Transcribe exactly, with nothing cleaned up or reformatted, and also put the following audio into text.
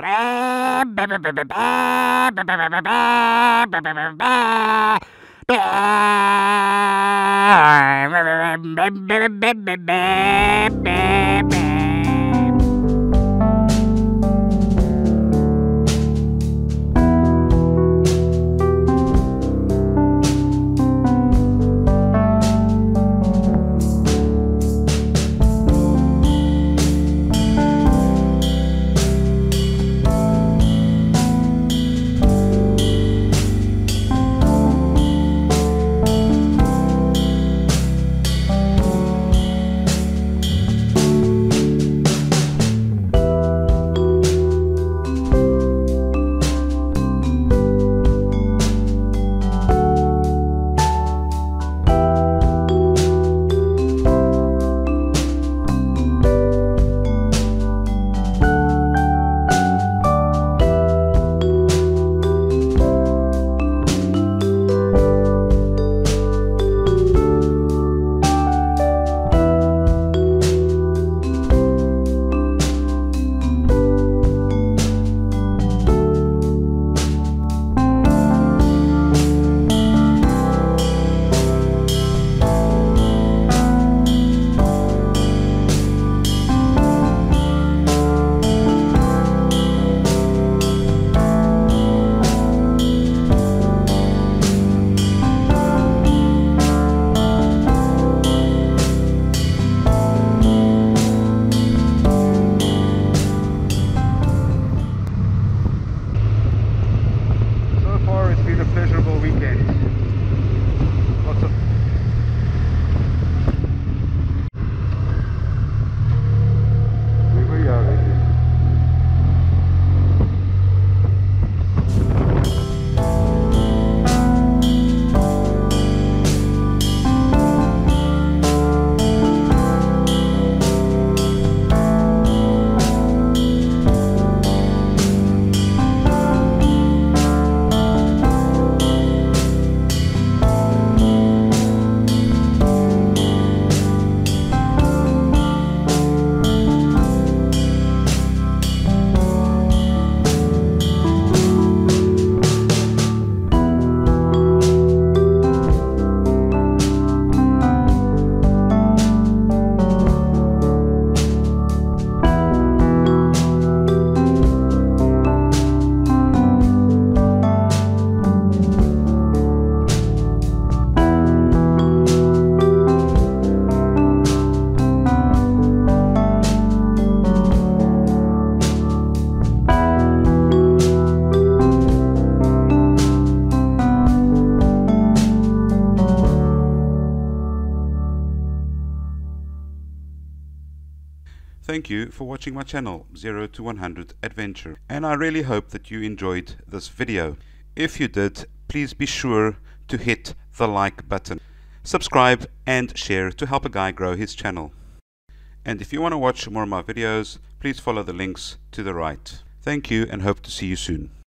Thank you for watching my channel zero to one hundred Adventure, and I really hope that you enjoyed this video. If you did, please be sure to hit the like button, subscribe and share to help a guy grow his channel. And if you want to watch more of my videos, please follow the links to the right. Thank you and hope to see you soon.